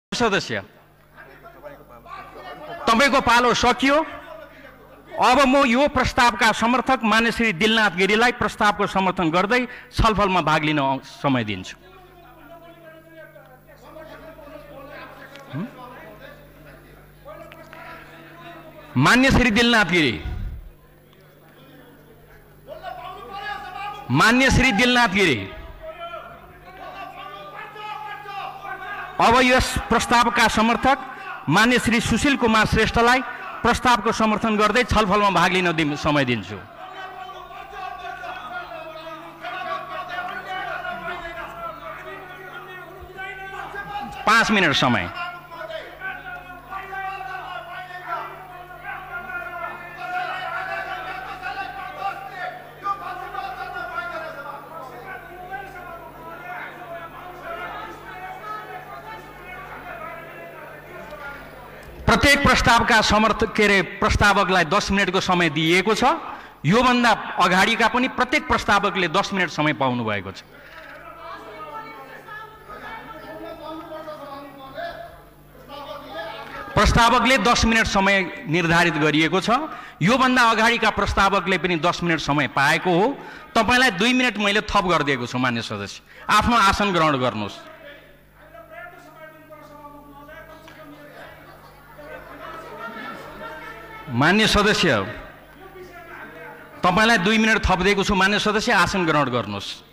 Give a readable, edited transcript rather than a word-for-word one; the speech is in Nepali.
सदस्य तपाईको पालो सकियो। अब म यो प्रस्तावका समर्थक मान्य श्री दिलनाथ गिरीलाई प्रस्तावको समर्थन गर्दै छलफलमा भाग लिन समय दिन्छु। मान्य श्री दिलनाथ गिरी, मान्य श्री दिलनाथ गिरी, अब यस प्रस्तावका समर्थक मान्य श्री सुशील कुमार श्रेष्ठलाई प्रस्तावको समर्थन गर्दै छलफलमा भाग लिन समय दिन्छु। पाँच मिनट समय। प्रत्येक प्रस्तावका समर्थक प्रस्तावकलाई 10 मिनटको समय दिएको छ। यो भन्दा अगाडिका पनि प्रत्येक प्रस्तावकले 10 मिनट समय पाउनु भएको छ। प्रस्तावकले 10 मिनट समय निर्धारित गरिएको छ। यो भन्दा अगाडिका प्रस्तावकले पनि 10 मिनट समय पाएको हो। तपाईलाई 2 मिनट मैले थप गरिदिएको छु। मान्य सदस्य, आफ्नो आसन ग्रहण गर्नुहोस्। मान्य सदस्य, तपाईलाई 2 मिनट थप दिएको छु। मान्य सदस्य, आसन ग्रहण गर्नुहोस्।